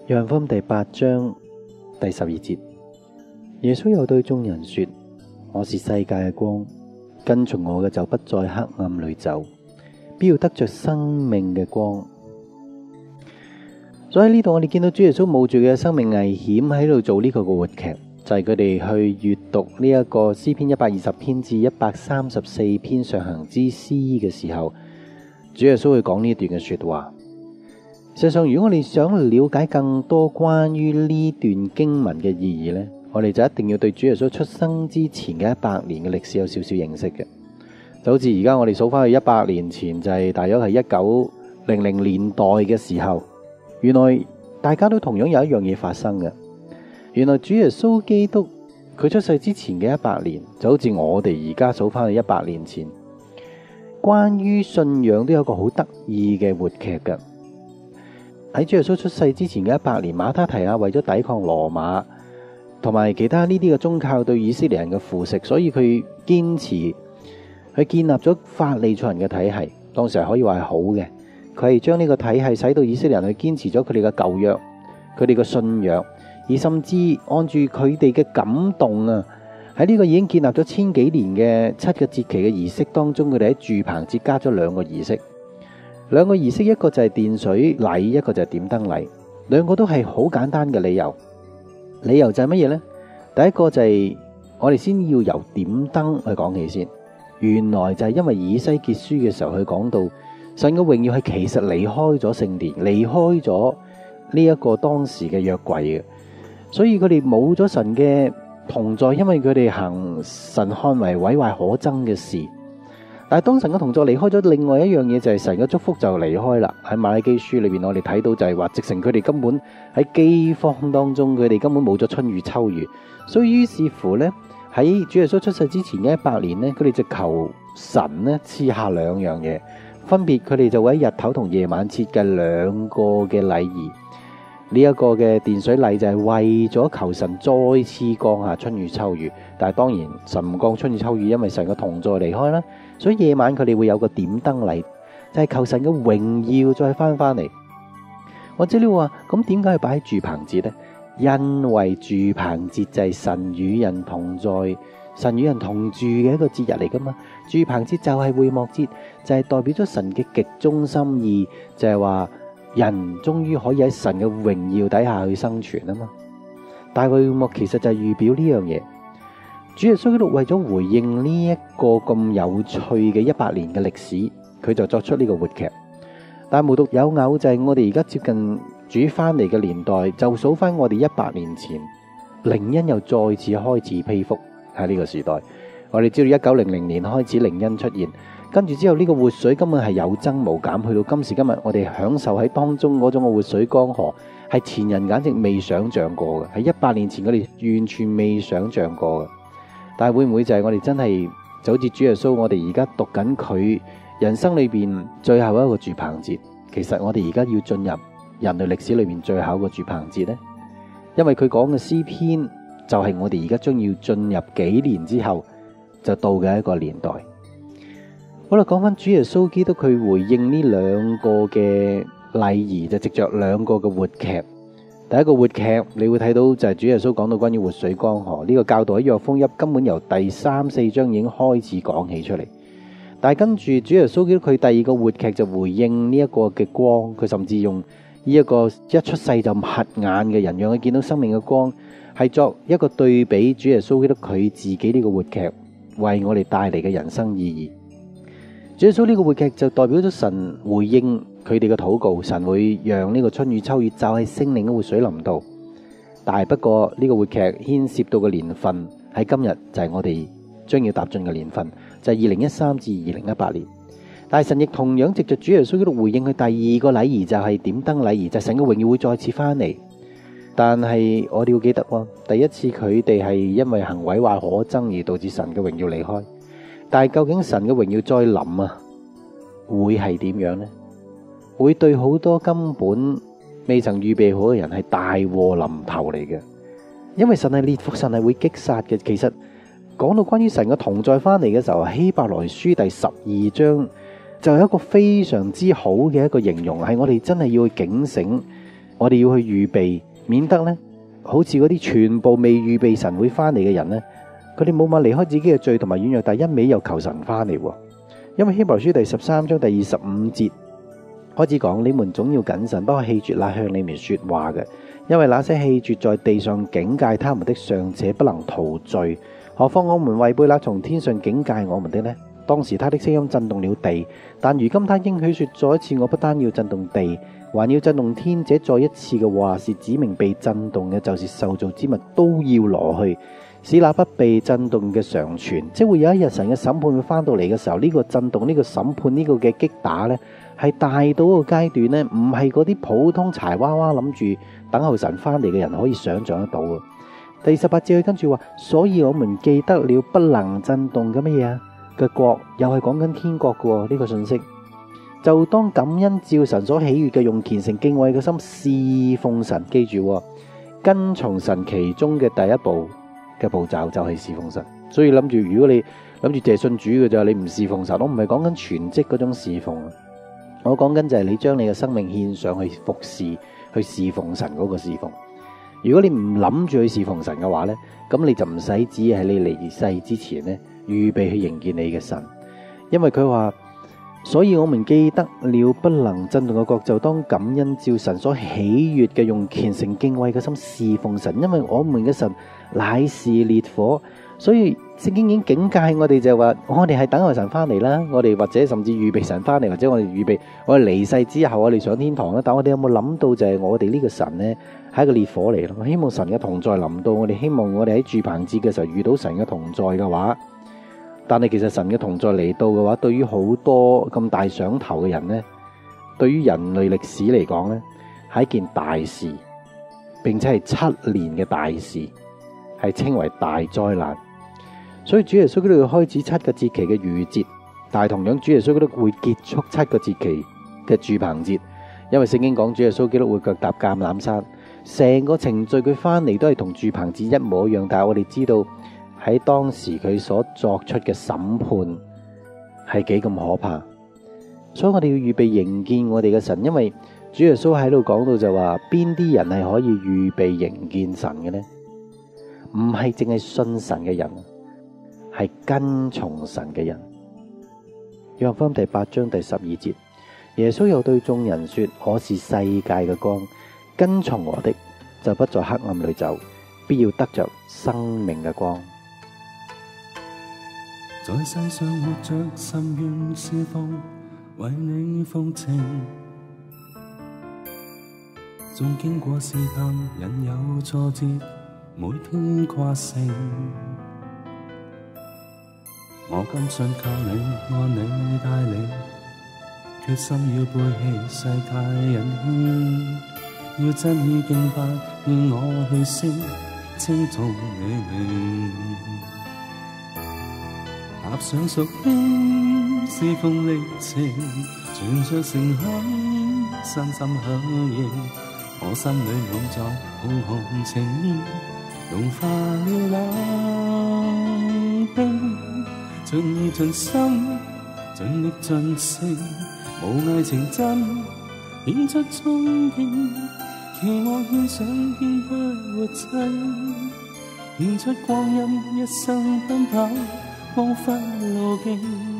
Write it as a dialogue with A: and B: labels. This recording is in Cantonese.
A: 約翰福音第8章第12節，耶穌又對眾人說：我是世界嘅光，跟從我嘅就不在黑暗裏走，必要得着生命嘅光。所以呢度我哋見到主耶穌冒住嘅生命危險喺度做呢個活劇，就係佢哋去閱讀呢一個詩篇120篇至134篇上行之詩嘅時候，主耶穌會講呢一段嘅說話。事實上，如果我哋想了解更多關於呢段經文嘅意義呢，我哋就一定要對主耶穌出生之前嘅100年嘅歷史有少少認識嘅。就好似而家我哋數翻去100年前，就係大約係1900年代嘅時候，原來大家都同樣有一樣嘢發生嘅。原來主耶穌基督佢出世之前嘅100年，就好似我哋而家數翻去100年前，關於信仰都有一個好得意嘅活劇嘅。喺主耶穌出世之前嘅100年，馬他提亞為咗抵抗羅馬同埋其他呢啲嘅宗教對以色列人嘅腐蝕，所以佢堅持去建立咗法利賽人嘅體系。當時係可以話係好嘅，佢係將呢個體系使到以色列人去堅持咗佢哋嘅舊約，佢哋嘅信仰，而甚至按住佢哋嘅感動啊，喺呢個已經建立咗1000幾年嘅7個節期嘅儀式當中，佢哋喺住棚節加咗2個儀式。2個儀式，一個就係奠水禮，一個就係點燈禮，兩個都係好簡單嘅理由。理由就係乜嘢呢？第一個就係我哋先要由點燈去講起先。原來就係因為以西結書嘅時候，佢講到神嘅榮耀係其實離開咗聖殿，離開咗呢一個當時嘅約櫃嘅，所以佢哋冇咗神嘅同在，因為佢哋行神看為毀壞可憎嘅事。但係當神嘅同在離開咗，另外一樣嘢就係神嘅祝福就離開啦。喺馬拉基書裏邊，我哋睇到就係話，直情佢哋根本喺饑荒當中，佢哋根本冇咗春雨秋雨。所以於是乎呢，喺主耶穌出世之前嘅100年呢，佢哋就求神呢賜下2樣嘢，分別佢哋就會喺日頭同夜晚設計2個嘅禮儀。呢一個嘅奠水禮就係為咗求神再次降下春雨秋雨，但係當然神唔降春雨秋雨，因為神嘅同在離開啦。所以夜晚佢哋會有個點燈禮，就係求神嘅榮耀再翻嚟。或者你話咁點解要擺喺住棚節呢？因為住棚節就係神與人同在、神與人同住嘅一個節日嚟噶嘛。住棚節就係會幕節，就係代表咗神嘅極中心意，就係話人終於可以喺神嘅榮耀底下去生存啊嘛。大會幕其實就係預表呢樣嘢。主耶穌基督為咗回應呢一個咁有趣嘅100年嘅歷史，佢就作出呢個活劇。但係無獨有偶，就係我哋而家接近主翻嚟嘅年代，就數翻我哋100年前，靈恩又再次開始披覆喺呢個時代。我哋知道1900年開始靈恩出現，跟住之後呢個活水根本係有增無減，去到今時今日，我哋享受喺當中嗰種嘅活水江河，係前人簡直未想象過嘅，係100年前我哋完全未想象過嘅。但係會唔會就係我哋真係就好似主耶穌，我哋而家讀緊佢人生裏邊最後一個住棚節，其實我哋而家要進入人類歷史裏邊最後一個住棚節呢？因為佢講嘅詩篇就係我哋而家將要進入幾年之後就到嘅一個年代。好啦，講翻主耶穌基督，佢回應呢2個嘅禮儀，就藉着2個嘅活劇。第一個活劇，你會睇到就係主耶穌講到關於活水江河呢個教導喺約福音根本由第3、4章已經開始講起出嚟。但係跟住主耶穌基督佢第2個活劇就回應呢一個嘅光，佢甚至用呢一個一出世就瞎眼嘅人，讓佢見到生命嘅光，係作一個對比。主耶穌基督佢自己呢個活劇為我哋帶嚟嘅人生意義。主耶穌呢個活劇就代表咗神回應佢哋嘅禱告，神會讓呢個春雨秋雨就係聖靈嘅活水臨到。但係不過呢個活劇牽涉到嘅年份喺今日就係我哋將要踏進嘅年份，就係2013至2018年。但係神亦同樣藉着主耶穌基督回應佢第2個禮儀，就係點燈禮儀，就係神嘅榮耀會再次翻嚟。但係我哋要記得喎，第一次佢哋係因為行毀壞可憎而導致神嘅榮耀離開。但係究竟神嘅榮耀再臨啊，會係點樣呢？會對好多根本未曾預備好嘅人係大禍臨頭嚟嘅。因為神係烈火，神係會擊殺嘅。其實講到關於神嘅同在翻嚟嘅時候，希伯來書第12章就有一個非常之好嘅一個形容，係我哋真係要去警醒， 我哋要去預備，免得呢好似嗰啲全部未預備神會翻嚟嘅人呢，佢哋冇法離開自己嘅罪同埋軟弱，但係一味又求神翻嚟。因為希伯來書第13章第25節開始講，你們總要謹慎，不可棄絕那向你們說話嘅，因為那些棄絕在地上警戒他們的，尚且不能逃罪，何況我們違背那從天上警戒我們的呢？當時他的聲音震動了地，但如今他應許說，再一次我不單要震動地，還要震動天。這再一次嘅話是指明被震動嘅，就是受造之物都要挪去，使那不被震動嘅常存。即會有一日神嘅審判會翻到嚟嘅時候，呢個震動、呢個審判、呢個嘅擊打呢，係大到個階段呢，唔係嗰啲普通柴娃娃諗住等候神翻嚟嘅人可以想象得到嘅。第18節佢跟住話，所以我們記得了不能震動嘅乜嘢啊嘅國，又係講緊天國嘅呢個信息。就當感恩照神所喜悅嘅，用虔誠敬畏嘅心侍奉神。記住，跟從神其中嘅第一步嘅步驟就係侍奉神。所以諗住，如果你諗住借信主嘅就，你唔侍奉神，我唔係講緊全職嗰種侍奉，我講緊就係你將你嘅生命獻上去服侍，去侍奉神嗰個侍奉。如果你唔諗住去侍奉神嘅話呢，咁你就唔使只喺你離世之前呢，預備去迎見你嘅神。因為佢話，所以我們記得了不能震動嘅國，就當感恩照神所喜悅嘅，用虔誠敬畏嘅心侍奉神。因為我們嘅神乃是烈火，所以聖經已經警戒我哋，就係話我哋係等候神翻嚟啦，我哋或者甚至預備神翻嚟，或者我哋預備我哋離世之後我哋上天堂啦。但我哋有冇諗到就係我哋呢個神呢係一個烈火嚟咯？我希望神嘅同在臨到我哋，希望我哋喺住棚節嘅時候遇到神嘅同在嘅話。但係其實神嘅同在嚟到嘅話，對於好多咁大想頭嘅人呢，對於人類歷史嚟講呢，係一件大事，並且係7年嘅大事，係稱為大災難。所以主耶穌基督要開始7個節期嘅逾節，但係同樣主耶穌基督會結束7個節期嘅住棚節，因為聖經講主耶穌基督會腳踏橄欖山，成個程序佢翻嚟都係同住棚節一模一樣。但係我哋知道，喺當時佢所作出嘅審判係幾咁可怕，所以我哋要預備迎見我哋嘅神。因為主耶穌喺度講到就話，邊啲人係可以預備迎見神嘅呢？唔係淨係信神嘅人，係跟從神嘅人。約翰福音第8章第12節，耶穌又對眾人說：我是世界嘅光，跟從我的就不在黑暗裏走，必要得着生命嘅光。
B: 在世上活着，心願侍奉，為你奉情。縱經過試探，引誘挫折，每天誇勝。我甘信靠你，按你帶領，決心要背棄世界人氣，要真意敬拜，願我去聲稱頌你名。踏上屬天侍奉歷程，存着誠懇，身心響應。我心裏滿載紅紅情意，融化了冷冰。盡意盡心，盡力盡性，無偽情真，獻出憧憬。期望獻上獻不活祭，獻出光陰一生奔跑。光輝路徑。